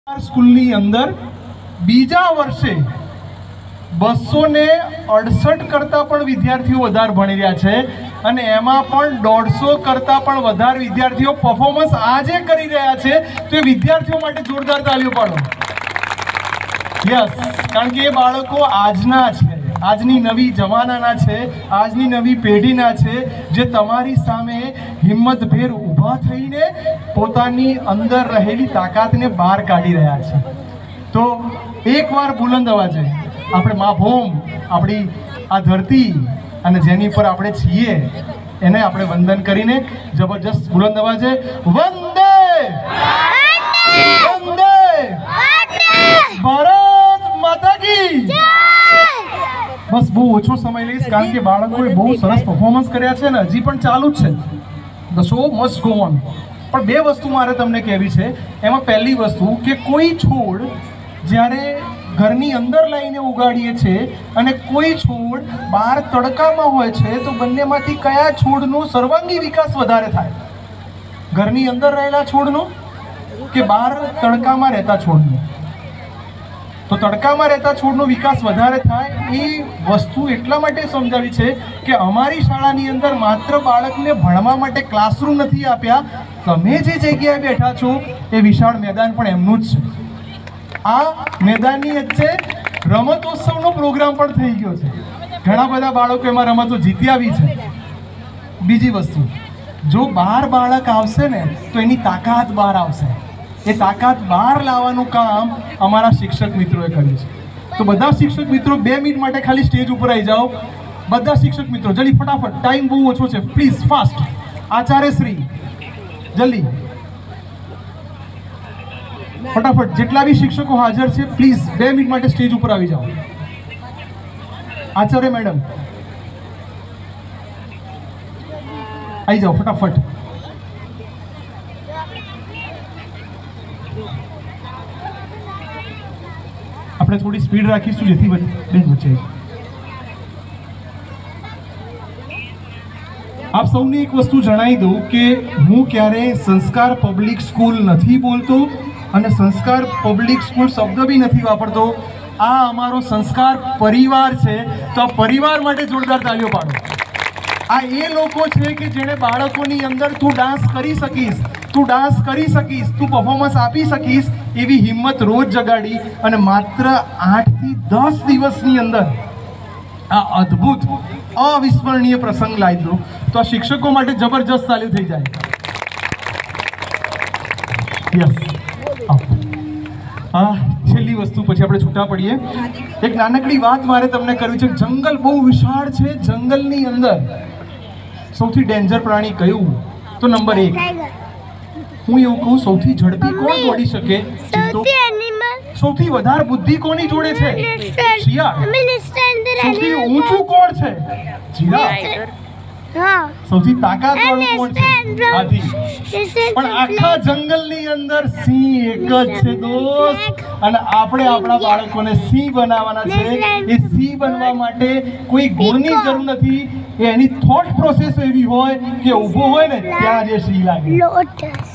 સ્કૂલની અંદર બીજા વર્ષે 268 કરતાં પણ વિદ્યાર્થીઓ વધારે ભણી રહ્યા છે અને એમાં પણ 150 કરતાં પણ વધારે વિદ્યાર્થીઓ પરફોર્મન્સ આજે કરી રહ્યા છે. તો એ વિદ્યાર્થીઓ માટે જોરદાર તાળીઓ પાડો. યસ, કારણ કે એ બાળકો આજના છે, આજની નવી જમાનાના છે, આજની નવી પેઢીના છે, જે તમારી સામે હિંમતભેર ઊભા થઈને પોતાની અંદર રહેલી તાકાતને બહાર કાઢી રહ્યા છે. તો એકવાર બુલંદ અવાજે આપણે મા ભૂમ, આપણી આ ધરતી અને જેની પર આપણે છીએ એને આપણે વંદન કરીને જબરજસ્ત બુલંદ અવાજે વંદે વંદે ભારત માતા કી જય. બસ બહુ ઓછો સમય લઈશ કારણ કે બાળકોએ બહુ સરસ પરફોર્મન્સ કર્યા છે અને હજી પણ ચાલુ જ છે. The show must go on. પણ બે વસ્તુ મારે તમને કહેવી છે. એમાં પહેલી વસ્તુ કે કોઈ છોડ જ્યારે ઘરની અંદર લઈને ઉગાડીએ છીએ અને કોઈ છોડ બહાર તડકામાં હોય છે તો બંનેમાંથી કયા છોડનો સર્વાંગી વિકાસ વધારે થાય? ઘરની અંદર રહેલા છોડનો કે બહાર તડકામાં રહેતા છોડનો? તો તડકામાં રહેતા છોડનો વિકાસ વધારે થાય. એ વસ્તુ એટલા માટે સમજાવી છે કે અમારી શાળાની અંદર માત્ર બાળકને ભણવા માટે ક્લાસરૂમ નથી આપ્યા. તમે જે જગ્યાએ બેઠા છો એ વિશાળ મેદાન પણ એમનું જ છે. આ મેદાનની વચ્ચે રમતોત્સવનો પ્રોગ્રામ પણ થઈ ગયો છે. ઘણા બધા બાળકો એમાં રમતો જીતી આવી છે. બીજી વસ્તુ, જો બહાર બાળક આવશે ને તો એની તાકાત બહાર આવશે. એ તાકાત બહાર લાવવાનું કામ અમારા શિક્ષક મિત્રોએ કર્યું છે. તો બધા શિક્ષક મિત્રો 2 મિનિટ માટે ખાલી સ્ટેજ ઉપર આવી જાઓ. બધા શિક્ષક મિત્રો જલ્દી ફટાફટ, ટાઈમ બહુ ઓછો છે, પ્લીઝ ફાસ્ટ. આચાર્ય શ્રી જલ્દી ફટાફટ, જેટલા બી શિક્ષકો હાજર છે પ્લીઝ 2 મિનિટ માટે સ્ટેજ ઉપર આવી જાઓ. આચાર્ય મેડમ આવી જાઓ ફટાફટ. આપણે થોડી સ્પીડ રાખીશું જેથી બેન વચ્ચે. આપ સૌને એક વસ્તુ જણાવી દઉં કે હું ક્યારેય સંસ્કાર પબ્લિક સ્કૂલ નથી બોલતો અને સંસ્કાર પબ્લિક સ્કૂલ શબ્દ બી નથી વાપરતો. આ અમારો સંસ્કાર પરિવાર છે. તો આ પરિવાર માટે જોરદાર તાળીઓ પાડો. આ એ લોકો છે કે જેણે બાળકોની અંદર તું ડાન્સ કરી શકીશ, તું ડાન્સ કરી શકીશ, તું પરફોર્મન્સ આપી શકીશ એવી હિંમત રોજ જગાડી અને માત્ર 8 થી 10 દિવસની અંદર આ અદ્ભુત અવિસ્મરણીય પ્રસંગ લાવી દો. તો આ શિક્ષકો માટે જબરજસ્ત તાલીઓ થઈ જાય. યસ. છેલ્લી વસ્તુ પછી આપણે છૂટા પડીએ. એક નાનકડી વાત મારે તમને કરવી છે. જંગલ બહુ વિશાળ છે. જંગલની અંદર સૌથી ડેન્જર પ્રાણી કયું? તો નંબર 1 હું એવું કહું, સૌથી ઝડપી કોણ દોડી શકે? સૌથી વધારે બુદ્ધિ કોની જોડે છે? શિયાળ. સૌથી ઊંચું કોણ છે? જીરાફ. સૌથી તાકાતવાળું કોણ છે? હાથી. પણ આખા જંગલની અંદર સિંહ એક જ છે દોસ્ત. અને આપણે આપણા બાળકોને સિંહ બનાવવાના છે. એ સિંહ બનવા માટે કોઈ ગુણની જરૂર નથી. એની થોટ પ્રોસેસ એવી હોય કે ઊભો હોય ને ત્યાં જે સિંહ લાગે.